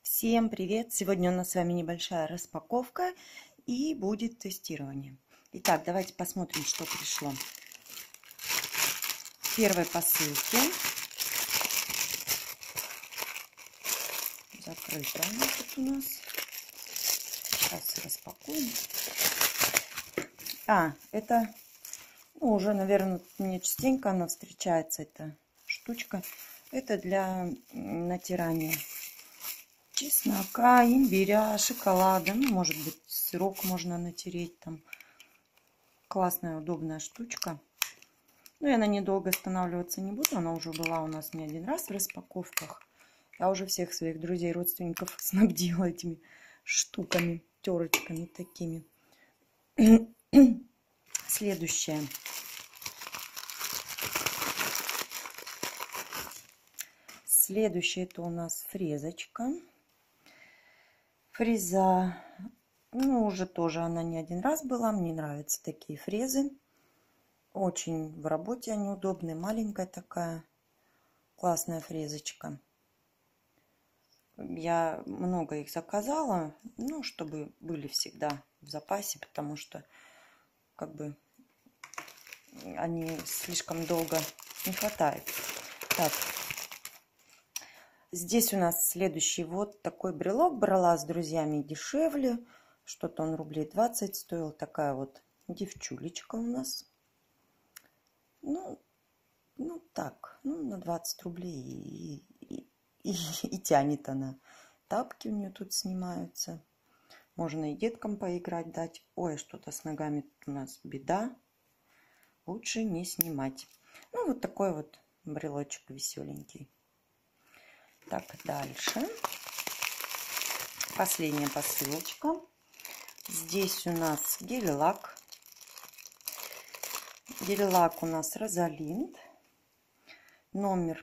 Всем привет! Сегодня у нас с вами небольшая распаковка и будет тестирование. Итак, давайте посмотрим, что пришло. В первой посылке закрыто она тут у нас. Сейчас распакуем. Это уже, наверное, мне частенько она встречается, эта штучка. Это для натирания чеснока, имбиря, шоколада. Ну, может быть, сырок можно натереть там. Классная, удобная штучка. Но я на ней долго останавливаться не буду. Она уже была у нас не один раз в распаковках. Я уже всех своих друзей, родственников снабдила этими штуками, терочками такими. Следующее. Следующее это у нас фрезочка. Фреза, уже тоже она не один раз была. Мне нравятся такие фрезы. Очень в работе они удобные. Маленькая такая классная фрезочка. Я много их заказала, чтобы были всегда в запасе, потому что они слишком долго не хватает. Так. Здесь у нас следующий вот такой брелок. Брала с друзьями дешевле. Что-то он рублей 20 стоил. Такая вот девчулечка у нас. На 20 рублей и тянет она. Тапки у нее тут снимаются. Можно и деткам поиграть дать. Ой, что-то с ногами тут у нас беда. Лучше не снимать. Вот такой вот брелочек веселенький. Так, дальше. Последняя посылочка. Здесь у нас гель-лак. Гель-лак у нас Розалинд. Номер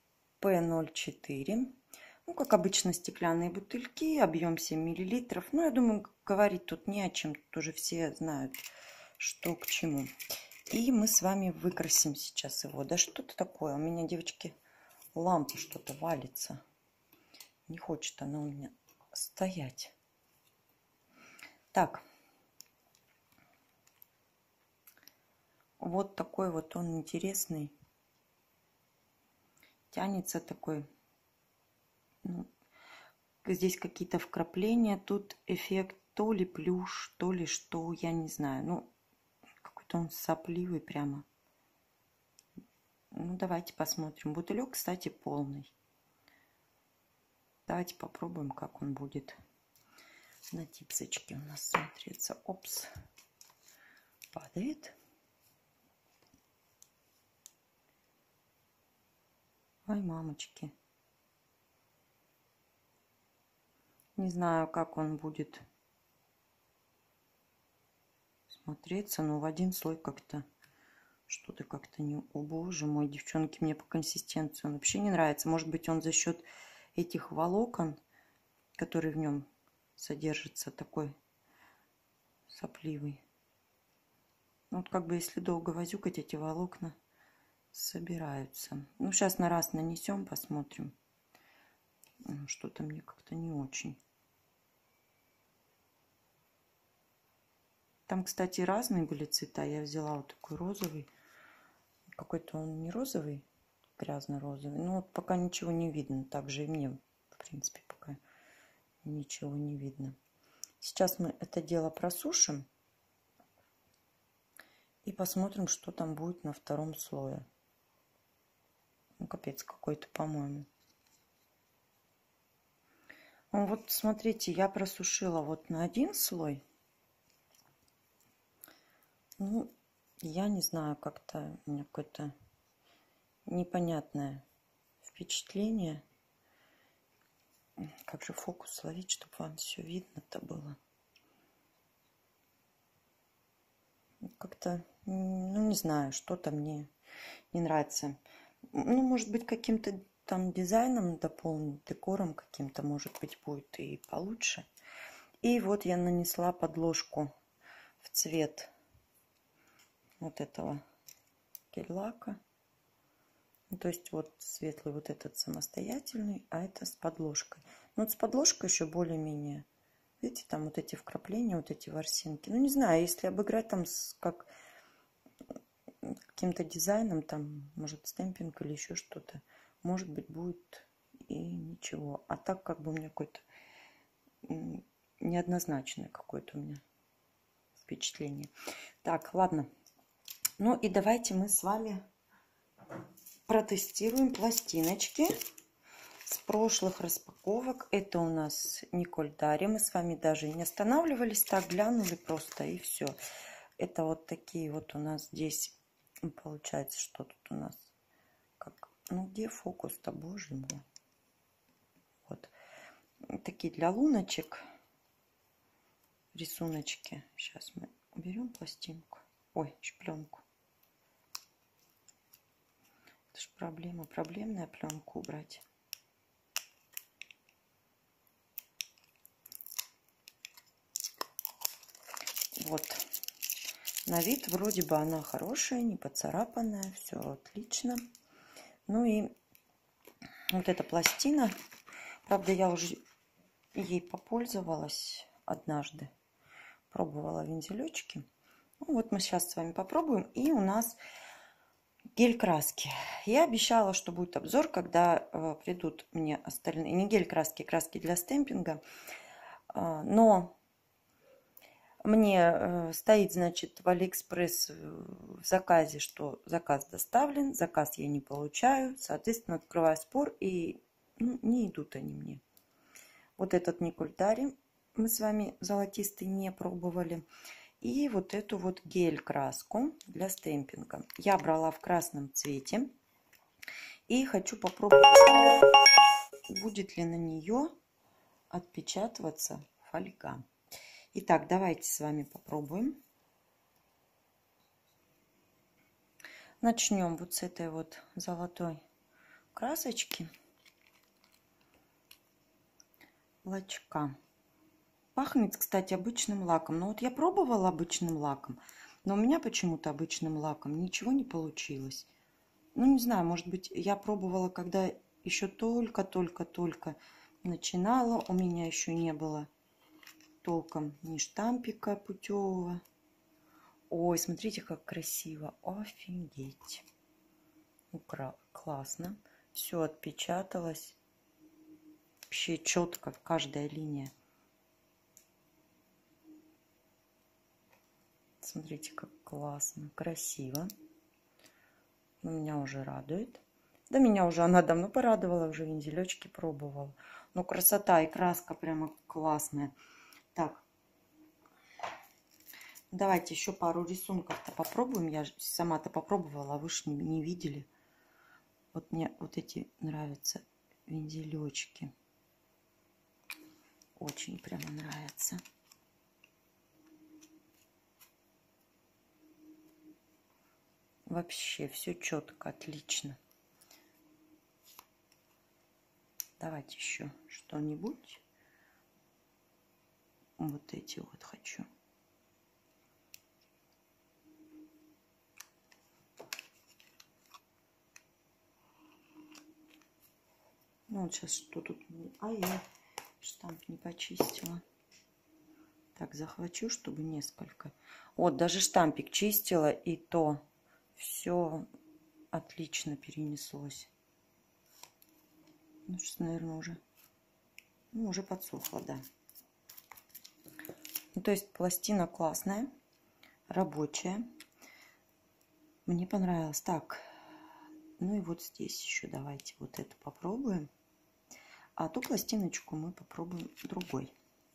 P04. Как обычно, стеклянные бутыльки. Объем 7 мл. Я думаю, говорить тут не о чем. Тут уже все знают, что к чему. И мы с вами выкрасим сейчас его. Да что-то такое. У меня, девочки, лампа что-то валится. Не хочет она у меня стоять. Так. Вот такой вот он интересный. Тянется такой. Здесь какие-то вкрапления. Тут эффект то ли плюш, то ли что. Я не знаю. Какой-то он сопливый прямо. Давайте посмотрим. Бутылек, кстати, полный. Давайте попробуем, как он будет на типсочке у нас смотреться. Опс. Падает. Ой, мамочки. Не знаю, как он будет смотреться, но в один слой как-то что-то как-то не... О, боже мой, девчонки, мне по консистенции он вообще не нравится. Может быть, он за счет этих волокон, которые в нем содержатся, такой сопливый. Если долго возюкать, эти волокна собираются. Сейчас на раз нанесем, посмотрим. Что-то мне как-то не очень. Там, кстати, разные были цвета. Я взяла вот такой розовый. Какой-то он не розовый, грязно-розовый. Пока ничего не видно. Также и мне, в принципе, пока ничего не видно. Сейчас мы это дело просушим. И посмотрим, что там будет на втором слое. Капец какой-то, по-моему. Вот смотрите, я просушила вот на один слой. Я не знаю, как-то у меня какое-то непонятное впечатление. Как же фокус ловить, чтобы вам все видно-то было. Как-то, не знаю, что-то мне не нравится. Может быть, каким-то там дизайном дополнить, декором каким-то, может быть, будет и получше. И вот я нанесла подложку в цвет вот этого гель-лака. То есть вот светлый вот этот самостоятельный, а это с подложкой. Ну, вот с подложкой еще более-менее. Видите, там вот эти вкрапления, вот эти ворсинки. Ну, не знаю, если обыграть там как каким-то дизайном, там, может, стемпинг или еще что-то, может быть, будет и ничего. А так как бы у меня какой-то неоднозначное какое-то у меня впечатление. Так, ладно. Ну и давайте мы с вами протестируем пластиночки с прошлых распаковок. Это у нас Николь Дари. Мы с вами даже не останавливались, так глянули просто и все. Это вот такие вот у нас здесь, получается, что тут у нас, как, ну где фокус-то, боже мой. Вот такие для луночек рисуночки. Сейчас мы уберем пластинку. Ой, пленку. Это же проблемная пленку убрать. Вот. На вид вроде бы она хорошая, не поцарапанная, все отлично. Ну и вот эта пластина, правда, я уже ей попользовалась однажды, пробовала вензелечки. Ну, вот мы сейчас с вами попробуем. И у нас гель-краски. Я обещала, что будет обзор, когда придут мне остальные, не гель-краски, краски для стемпинга. Но мне стоит, значит, в Алиэкспресс в заказе, что заказ доставлен, заказ я не получаю. Соответственно, открываю спор, и не идут они мне. Вот этот Николь Дари мы с вами золотистый не пробовали. И вот эту вот гель-краску для стемпинга. Я брала в красном цвете. И хочу попробовать, будет ли на нее отпечатываться фольга. Итак, давайте с вами попробуем. Начнем вот с этой вот золотой красочки. Лачка. Пахнет, кстати, обычным лаком. Но вот я пробовала обычным лаком, но у меня почему-то обычным лаком ничего не получилось. Ну, не знаю, может быть, я пробовала, когда еще только-только начинала. У меня еще не было толком ни штампика путевого. Ой, смотрите, как красиво. Офигеть. Классно. Все отпечаталось. Вообще четко каждая линия. Смотрите, как классно, красиво. Меня уже радует. Да меня уже она давно порадовала, уже вензелечки пробовала. Ну, красота и краска прямо классная. Так, давайте еще пару рисунков-то попробуем. Я сама-то попробовала, а вы ж не видели. Вот мне вот эти нравятся вензелечки. Очень прямо нравятся. Вообще все четко, отлично. Давайте еще что-нибудь. Вот эти вот хочу. Ну вот сейчас что тут? А я штамп не почистила. Так, захвачу, чтобы несколько. Вот, даже штампик чистила, и то все отлично перенеслось. Ну, сейчас, наверное, уже подсохло, да. Ну, то есть пластина классная, рабочая. Мне понравилось. Так, ну и вот здесь еще давайте вот это попробуем. А ту пластиночку мы попробуем другой.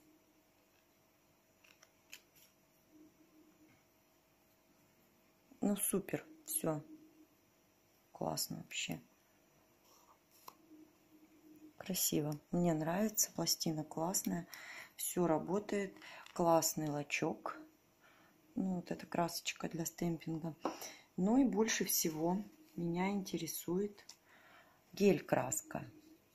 Ну, супер, все. Классно вообще. Красиво. Мне нравится. Пластина классная. Все работает. Классный лачок. Ну, вот эта красочка для стемпинга. Ну и больше всего меня интересует гель-краска.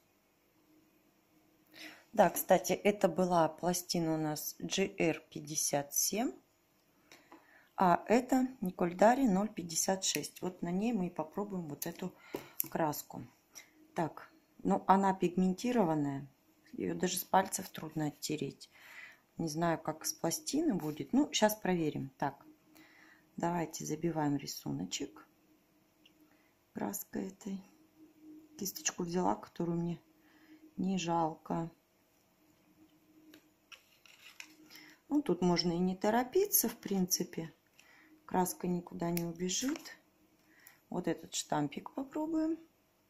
Да, кстати, это была пластина у нас GR57. А это Николь Дари 0,56. Вот на ней мы и попробуем вот эту краску. Так, ну она пигментированная. Ее даже с пальцев трудно оттереть. Не знаю, как с пластины будет. Ну, сейчас проверим. Так, давайте забиваем рисуночек краской этой. Кисточку взяла, которую мне не жалко. Ну, тут можно и не торопиться, в принципе. Краска никуда не убежит. Вот этот штампик попробуем.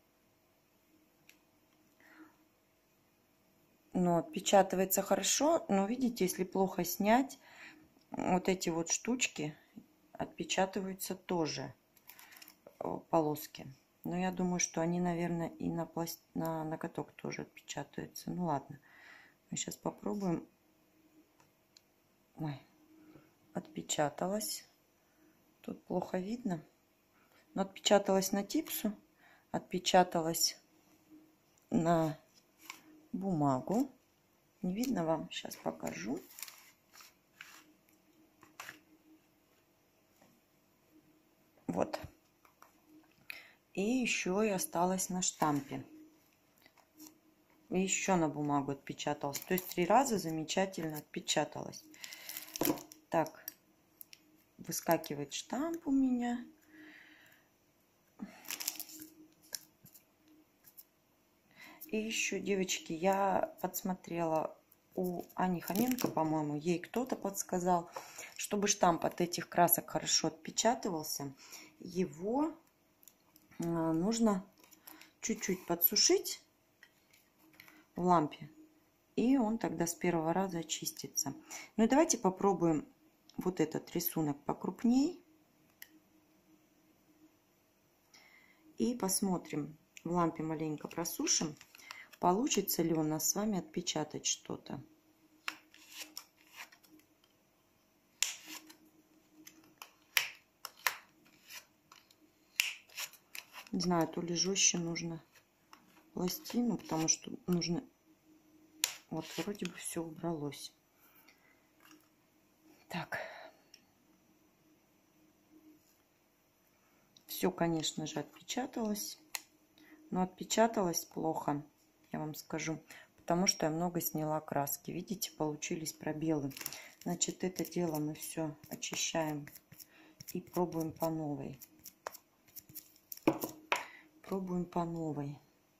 Но отпечатывается хорошо. Но видите, если плохо снять, вот эти вот штучки отпечатываются тоже, полоски. Но я думаю, что они, наверное, и на ноготок тоже отпечатаются. Ну ладно, мы сейчас попробуем. Ой, отпечаталось. Тут плохо видно. Но отпечаталось на типсу, отпечаталось на бумагу. Не видно вам? Сейчас покажу. Вот. И еще и осталось на штампе. И еще на бумагу отпечаталось. То есть 3 раза замечательно отпечаталось. Так, выскакивает штамп у меня. И еще, девочки, я подсмотрела у Ани Хоменко, по-моему, ей кто-то подсказал, чтобы штамп от этих красок хорошо отпечатывался, его нужно чуть-чуть подсушить в лампе, и он тогда с первого раза очистится. Ну и давайте попробуем вот этот рисунок покрупней и посмотрим, в лампе маленько просушим, получится ли у нас с вами отпечатать что-то. Не знаю, то ли жестче нужно пластину, потому что нужно... Вот вроде бы все убралось. Так. Все, конечно же, отпечаталось. Но отпечаталось плохо, я вам скажу, потому что я много сняла краски. Видите, получились пробелы. Значит, это дело мы все очищаем и пробуем по новой. Пробуем по новой.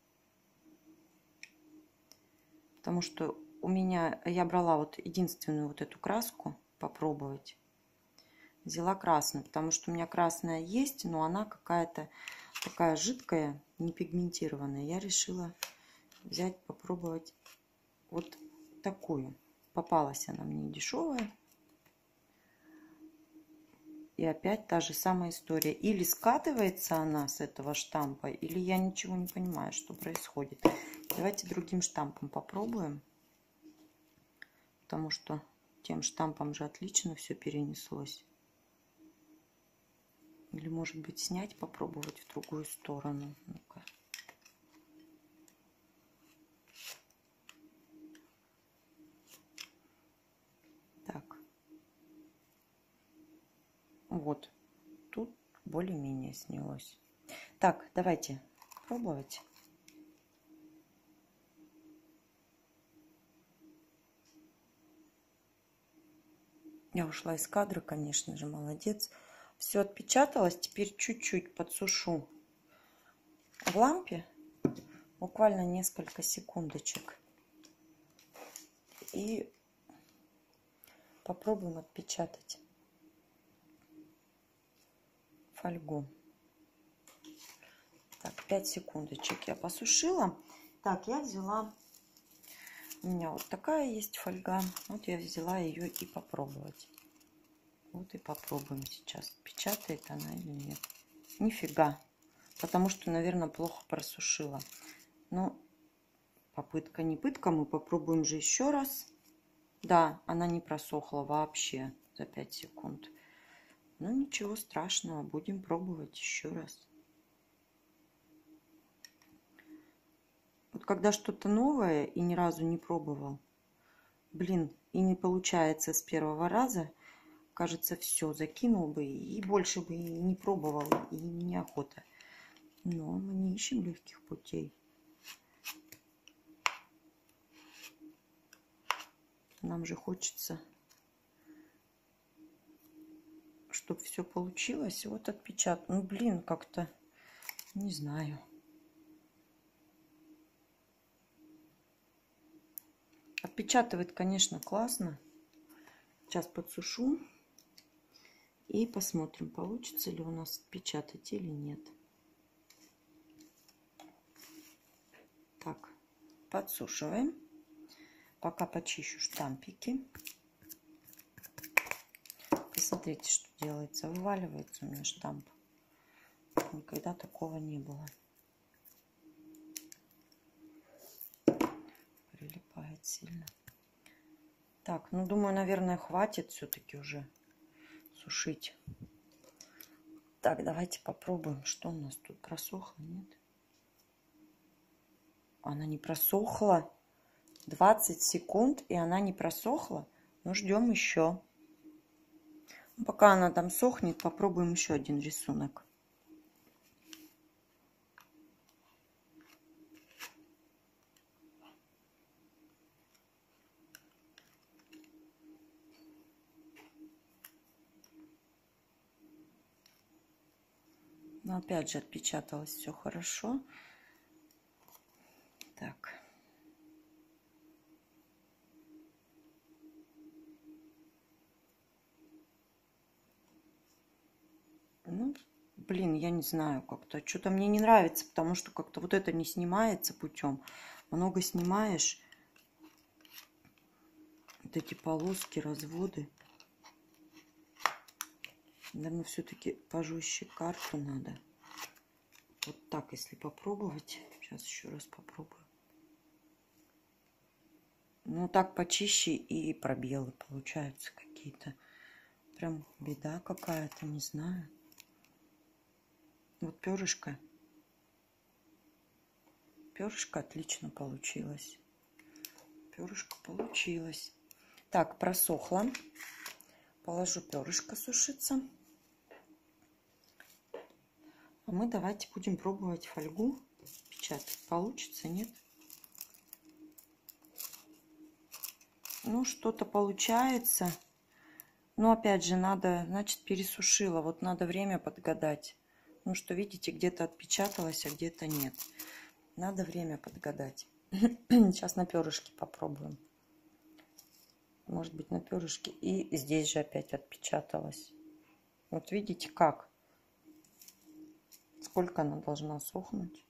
Потому что у меня, я брала вот единственную вот эту краску попробовать. Взяла красную, потому что у меня красная есть, но она какая-то такая жидкая, не пигментированная. Я решила взять, попробовать вот такую. Попалась она мне дешевая. И опять та же самая история. Или скатывается она с этого штампа, или я ничего не понимаю, что происходит. Давайте другим штампом попробуем. Потому что тем штампом же отлично все перенеслось. Или, может быть, снять, попробовать в другую сторону. Ну-ка. Так. Вот. Тут более-менее снялось. Так, давайте пробовать. Я ушла из кадра, конечно же, молодец. Все отпечаталось. Теперь чуть-чуть подсушу в лампе. Буквально несколько секундочек. И попробуем отпечатать фольгу. Так, 5 секундочек я посушила. Так, я взяла... У меня вот такая есть фольга. Вот я взяла ее и попробовать. Вот и попробуем сейчас, печатает она или нет. Нифига. Потому что, наверное, плохо просушила. Но попытка не пытка. Мы попробуем же еще раз. Да, она не просохла вообще за 5 секунд. Ну, ничего страшного. Будем пробовать еще раз. Вот когда что-то новое и ни разу не пробовал, блин, и не получается с первого раза, кажется, все, закинул бы и больше бы и не пробовал, и неохота. Но мы не ищем легких путей. Нам же хочется, чтобы все получилось. Вот отпечатать. Ну, блин, как-то, не знаю. Отпечатывает, конечно, классно. Сейчас подсушу. И посмотрим, получится ли у нас отпечатать или нет. Так, подсушиваем. Пока почищу штампики. Посмотрите, что делается. Вываливается у меня штамп. Никогда такого не было. Прилипает сильно. Так, ну думаю, наверное, хватит все-таки уже сушить. Так, давайте попробуем, что у нас тут просохло, нет? Она не просохла. 20 секунд, и она не просохла. Ну, ждем еще. Пока она там сохнет, попробуем еще один рисунок. Но опять же отпечаталось все хорошо. Так. Ну, блин, я не знаю как-то. Что-то мне не нравится, потому что как-то вот это не снимается путем. Много снимаешь. Вот эти полоски, разводы. Наверное, все-таки пожестче карту надо. Вот так, если попробовать. Сейчас еще раз попробую. Ну, так почище и пробелы получаются какие-то. Прям беда какая-то, не знаю. Вот перышко. Перышко отлично получилось. Перышко получилось. Так, просохло. Положу перышко сушиться. А мы давайте будем пробовать фольгу печатать. Получится, нет? Ну, что-то получается. Но опять же, надо, значит, пересушила. Вот надо время подгадать. Ну, что, видите, где-то отпечаталось, а где-то нет. Надо время подгадать. Сейчас на перышке попробуем. Может быть, на перышке. И здесь же опять отпечаталось. Вот видите, как? Сколько она должна сохнуть?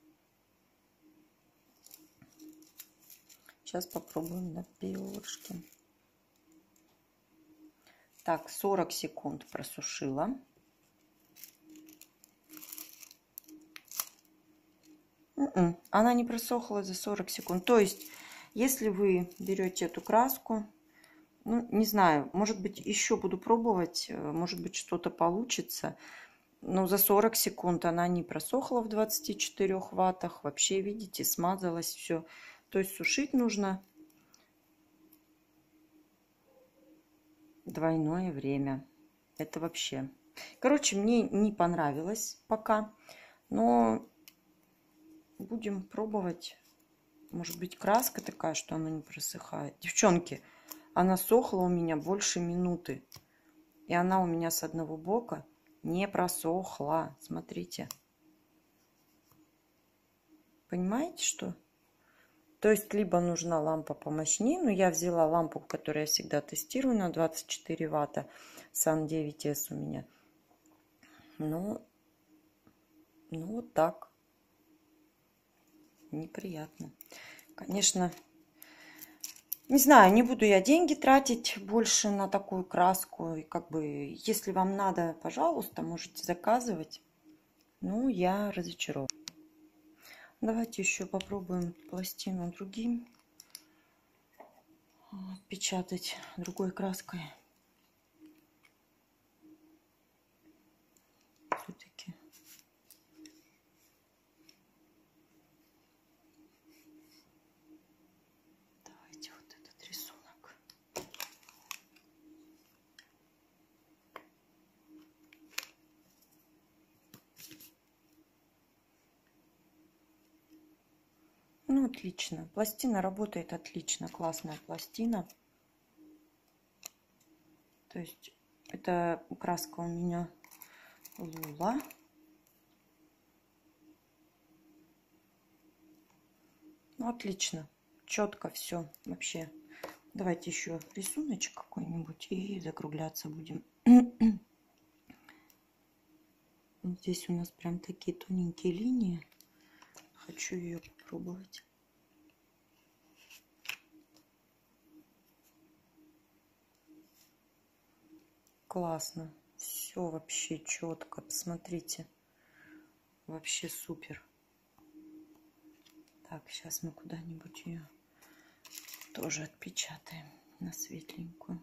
Сейчас попробуем на перышке. Так, 40 секунд просушила. Она не просохла за 40 секунд. То есть, если вы берете эту краску, ну, не знаю, может быть, еще буду пробовать, может быть, что-то получится. Но за 40 секунд она не просохла в 24 ваттах. Вообще, видите, смазалось все. То есть, сушить нужно двойное время. Это вообще... Короче, мне не понравилось пока. Но будем пробовать. Может быть, краска такая, что она не просыхает. Девчонки, она сохла у меня больше минуты. И она у меня с одного бока не просохла. Смотрите. Понимаете, что? То есть, либо нужна лампа помощнее. Но я взяла лампу, которую я всегда тестирую, на 24 ватта. Сан 9S у меня. Ну, вот так. Неприятно. Конечно, не знаю, не буду я деньги тратить больше на такую краску. И как бы, если вам надо, пожалуйста, можете заказывать. Ну, я разочарована. Давайте еще попробуем пластину другим печатать другой краской. Все-таки. Давайте вот этот рисунок. Ну, отлично. Пластина работает отлично. Классная пластина. То есть это краска у меня Лула. Ну, отлично. Четко все вообще. Давайте еще рисуночек какой-нибудь и закругляться будем. Здесь у нас прям такие тоненькие линии. Хочу ее попробовать. Классно. Все вообще четко. Посмотрите. Вообще супер. Так, сейчас мы куда-нибудь ее тоже отпечатаем на светленькую.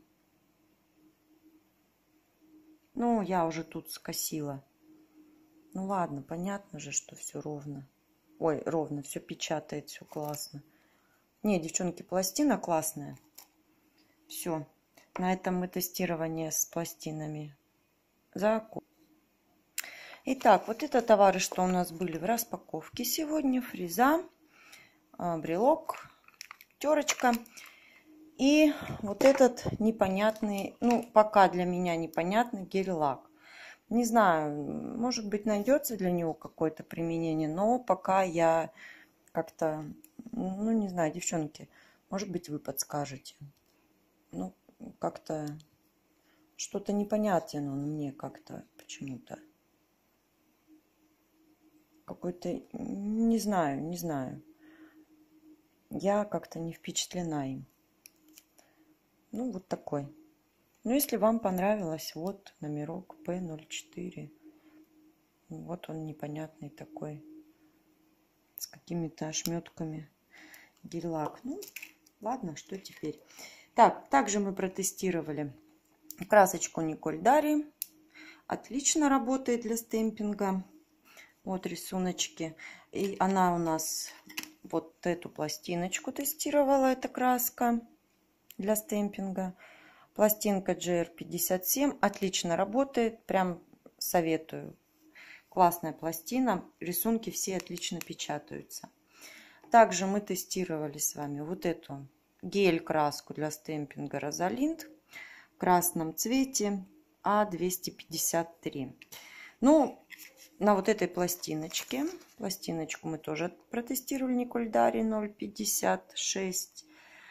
Ну, я уже тут скосила. Ну ладно, понятно же, что все ровно. Ой, ровно, все печатает, все классно. Не, девчонки, пластина классная. Все. На этом мы тестирование с пластинами закончим. Итак, вот это товары, что у нас были в распаковке сегодня. Фреза, брелок, терочка. И вот этот непонятный, ну, пока для меня непонятный гель-лак. Не знаю, может быть, найдется для него какое-то применение, но пока я как-то, ну, не знаю, девчонки, может быть, вы подскажете. Ну, как-то что-то непонятен он мне как-то почему-то. Какой-то, не знаю. Я как-то не впечатлена им. Ну, вот такой. Ну, если вам понравилось, вот номерок P04. Вот он непонятный такой. С какими-то ошметками. Гель-лак. Ну, ладно, что теперь. Так, также мы протестировали красочку Николь Дари. Отлично работает для стемпинга. Вот рисуночки. И она у нас вот эту пластиночку тестировала. Эта краска для стемпинга. Пластинка GR57 отлично работает, прям советую. Классная пластина, рисунки все отлично печатаются. Также мы тестировали с вами вот эту гель-краску для стемпинга Розалинд в красном цвете А253. Ну, на вот этой пластиночке, пластиночку мы тоже протестировали Николь Дари 0,56.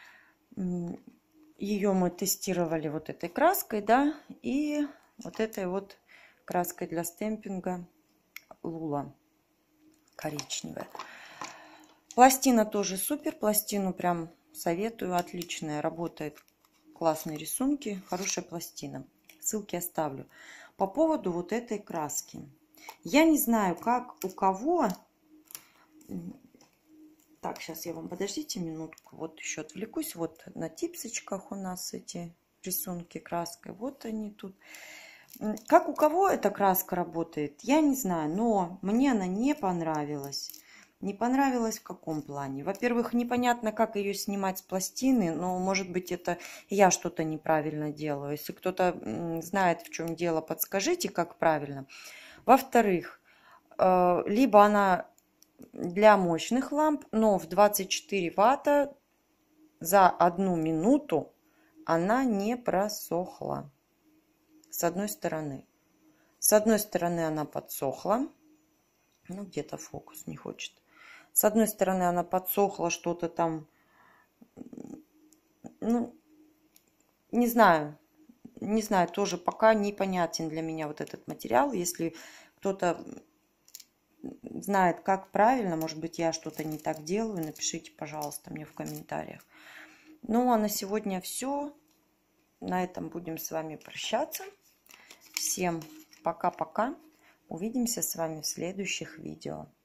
Ее мы тестировали вот этой краской, да, и вот этой вот краской для стемпинга Лула коричневая. Пластина тоже супер, пластину прям советую, отличная, работает, классные рисунки, хорошая пластина. Ссылки оставлю. По поводу вот этой краски. Я не знаю, как у кого... Так, сейчас я вам, подождите минутку, вот еще отвлекусь. Вот на типсочках у нас эти рисунки краской, вот они тут. Как у кого эта краска работает, я не знаю, но мне она не понравилась. Не понравилась в каком плане? Во-первых, непонятно, как ее снимать с пластины, но, может быть, это я что-то неправильно делаю. Если кто-то знает, в чем дело, подскажите, как правильно. Во-вторых, либо она... для мощных ламп, но в 24 ватта за 1 минуту она не просохла. С одной стороны. С одной стороны она подсохла. Ну, где-то фокус не хочет. С одной стороны она подсохла, что-то там... Ну, не знаю. Не знаю, тоже пока непонятен для меня вот этот материал. Если кто-то... знает, как правильно, может быть, я что-то не так делаю, напишите, пожалуйста, мне в комментариях. Ну, а на сегодня все. На этом будем с вами прощаться. Всем пока-пока. Увидимся с вами в следующих видео.